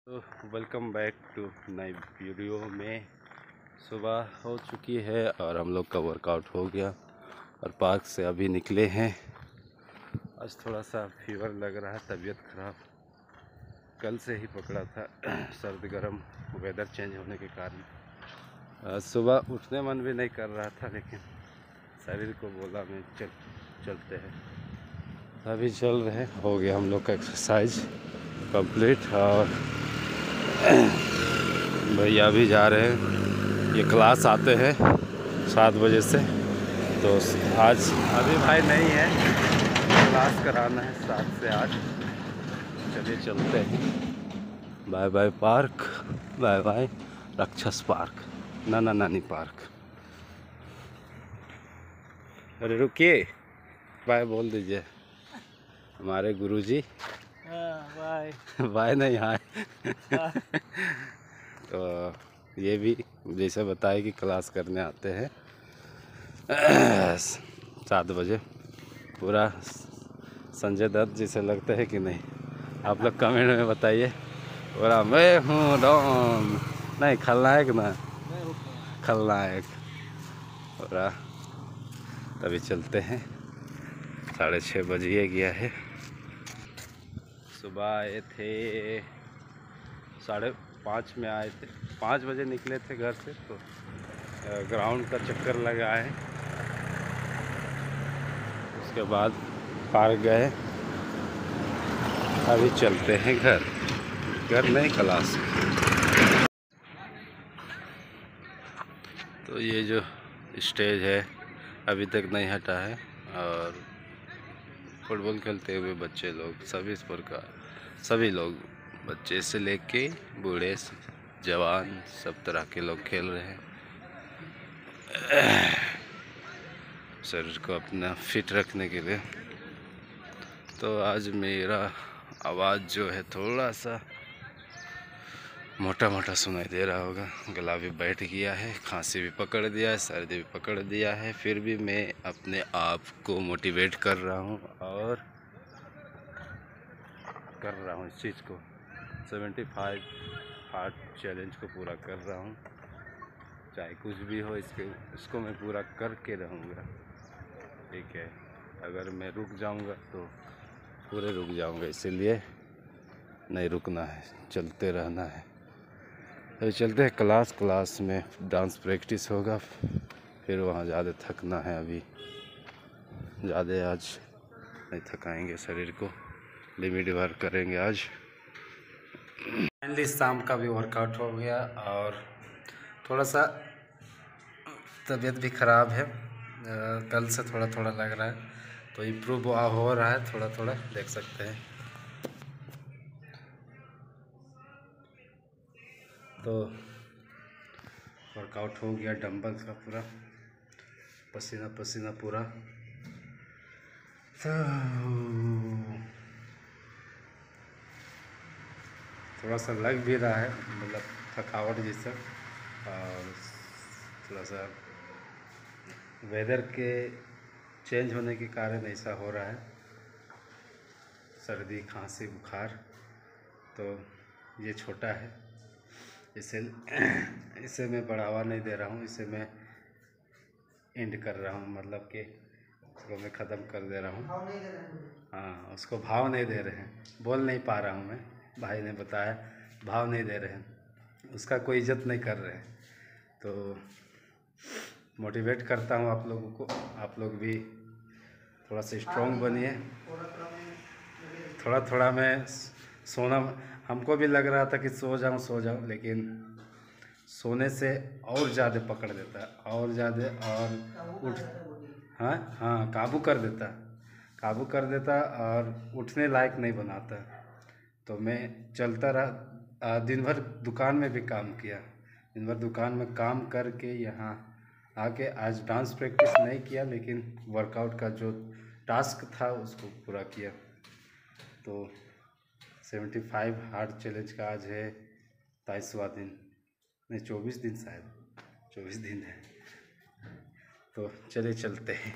तो welcome back to नई video में। सुबह हो चुकी है और हम लोग का वर्कआउट हो गया और पार्क से अभी निकले हैं। आज थोड़ा सा फीवर लग रहा है, तबीयत खराब कल से ही पकड़ा था सर्द गर्म वेदर चेंज होने के कारण। सुबह उठने मन भी नहीं कर रहा था, लेकिन शरीर को बोला मैं चलते हैं। अभी चल रहे, हो गया हम लोग का एक्सरसाइज कंप्लीट और भैया भी जा रहे हैं। ये क्लास आते हैं 7 बजे से, तो आज अभी भाई नहीं है, क्लास कराना है 7 से 8। चलिए चलते हैं। Bye bye park, bye bye राक्षस पार्क, नाना नानी पार्क। अरे रुकिए, बाय बोल दीजिए हमारे गुरुजी। बाय बाय नहीं, हाय। तो ये भी जैसे बताए कि क्लास करने आते हैं 7 बजे। पूरा संजय दत्त जैसे लगता है कि नहीं? आप लोग कमेंट में बताइए। पूरा मैं हूँ डॉन, नहीं खलनायक ना, खलनायक पूरा। तभी चलते हैं, 6:30 बजे गया है। सुबह आए थे 5:30 में आए थे, 5 बजे निकले थे घर से, तो ग्राउंड का चक्कर लगाए, उसके बाद पार्क गए। अभी चलते हैं घर नहीं क्लास। तो ये जो स्टेज है अभी तक नहीं हटा है, और फुटबॉल खेलते हुए बच्चे लोग सभी प्रकार, सभी लोग बच्चे से लेके बूढ़े जवान सब तरह के लोग खेल रहे हैं शरीर को अपना फिट रखने के लिए। तो आज मेरा आवाज़ जो है थोड़ा सा मोटा मोटा सुनाई दे रहा होगा। गला भी बैठ गया है, खांसी भी पकड़ दिया है, सर्दी भी पकड़ दिया है, फिर भी मैं अपने आप को मोटिवेट कर रहा हूँ और कर रहा हूँ इस चीज़ को। 75 हार्ट चैलेंज को पूरा कर रहा हूँ, चाहे कुछ भी हो, इसको मैं पूरा करके रहूँगा। ठीक है, अगर मैं रुक जाऊँगा तो पूरे रुक जाऊँगा, इसीलिए नहीं रुकना है, चलते रहना है। अभी चलते हैं क्लास में डांस प्रैक्टिस होगा, फिर वहाँ ज़्यादा थकना है। अभी ज़्यादा आज नहीं थकाएंगे शरीर को, लिमिट भर करेंगे आज। फाइनली शाम का भी वर्कआउट हो गया और थोड़ा सा तबीयत भी ख़राब है, कल से थोड़ा थोड़ा लग रहा है, तो इम्प्रूव हो रहा है थोड़ा थोड़ा, देख सकते हैं। तो वर्कआउट हो गया डंबल का पूरा, पसीना पसीना पूरा। तो थोड़ा सा लग भी रहा है, मतलब थकावट जैसा, और थोड़ा सा वेदर के चेंज होने के कारण ऐसा हो रहा है, सर्दी खांसी बुखार। तो ये छोटा है, इसे मैं बढ़ावा नहीं दे रहा हूँ, इसे मैं एंड कर रहा हूँ, मतलब कि उसको मैं ख़त्म कर दे रहा हूँ। हाँ, उसको भाव नहीं दे रहे हैं, बोल नहीं पा रहा हूँ मैं, भाई ने बताया भाव नहीं दे रहे हैं, उसका कोई इज्जत नहीं कर रहे हैं। तो मोटिवेट करता हूँ आप लोगों को, आप लोग भी थोड़ा सा स्ट्रॉन्ग बनिए। थोड़ा थोड़ा मैं सोना, हमको भी लग रहा था कि सो जाऊँ, लेकिन सोने से और ज़्यादा पकड़ देता है, और ज़्यादा, और उठ, हाँ हाँ, काबू कर देता और उठने लायक नहीं बनाता। तो मैं चलता रहा, दिन भर दुकान में भी काम किया, दिन भर दुकान में काम करके यहाँ आके आज डांस प्रैक्टिस नहीं किया, लेकिन वर्कआउट का जो टास्क था उसको पूरा किया। तो 75 हार्ट चैलेंज का आज है 23वां दिन, नहीं 24 दिन, शायद 24 दिन है। तो चलिए चलते हैं,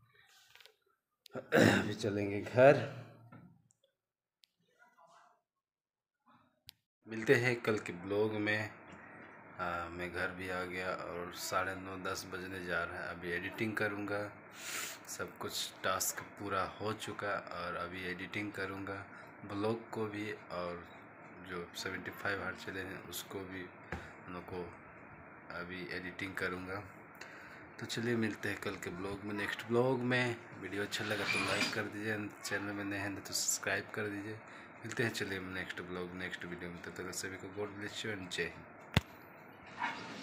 अभी चलेंगे घर। मिलते हैं कल के ब्लॉग में। मैं घर भी आ गया और 9:30-10 बजने जा रहा है। अभी एडिटिंग करूँगा, सब कुछ टास्क पूरा हो चुका और अभी एडिटिंग करूँगा ब्लॉग को भी, और जो 75 हार्ट चले हैं उसको भी उन को अभी एडिटिंग करूँगा। तो चलिए मिलते हैं कल के ब्लॉग में, नेक्स्ट ब्लॉग में। वीडियो अच्छा लगा तो लाइक कर दीजिए, चैनल में नए हैं तो सब्सक्राइब कर दीजिए। मिलते हैं चलिए नेक्स्ट ब्लॉग नेक्स्ट वीडियो में। तब तक सभी को गॉड ब्लेस यू एंड जय हिंद।